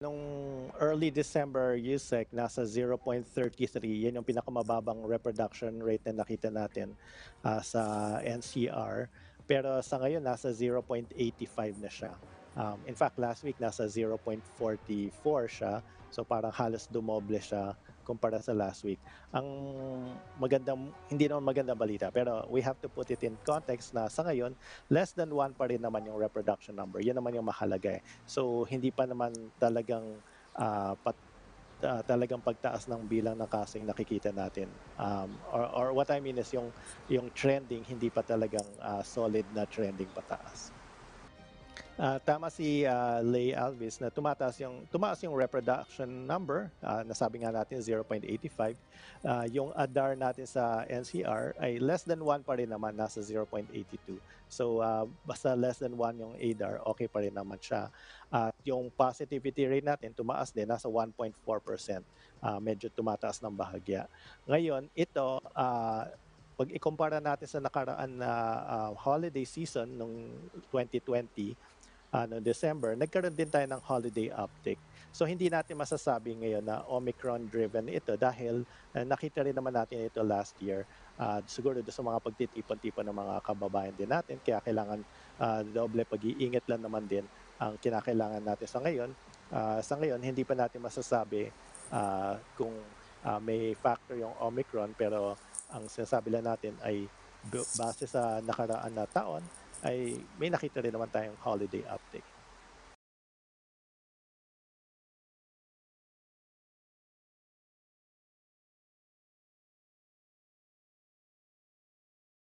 Nung early December USEC, nasa 0.33. Yan yung pinakamababang reproduction rate na nakita natin sa NCR. Pero sa ngayon, nasa 0.85 na siya. In fact, last week, nasa 0.44 siya. So parang halos dumoble siya kumpara sa last week. Ang hindi naman magandang balita, pero we have to put it in context na sa ngayon, less than 1 pa rin naman yung reproduction number. Yan naman yung mahalaga eh. So hindi pa naman talagang ah, pat, talagang pagtaas ng bilang ng kaso yung nakikita natin. Or what I mean is yung trending hindi pa talagang solid na trending pataas. Tama si Lay Alvis na tumaas yung reproduction number, nasabi nga natin 0.85. Yung ADAR natin sa NCR ay less than 1 pa rin naman, nasa 0.82. So basta less than 1 yung ADAR, okay pa rin naman siya. At yung positivity rate natin tumaas din, nasa 1.4%. Medyo tumataas ng bahagya. Ngayon, ito pag ikumpara natin sa nakaraan na holiday season nung 2020, no December, nagkaroon din tayo ng holiday uptick. So hindi natin masasabi ngayon na Omicron-driven ito dahil nakita rin naman natin ito last year. Siguro doon sa mga pagtitipon-tipon ng mga kababayan din natin, kaya kailangan doble pag-iingat lang naman din ang kinakailangan natin sa ngayon. Sa ngayon, hindi pa natin masasabi kung may factor yung Omicron, pero ang sinasabi lang natin ay base sa nakaraan na taon, ay may nakita rin naman tayong holiday uptick.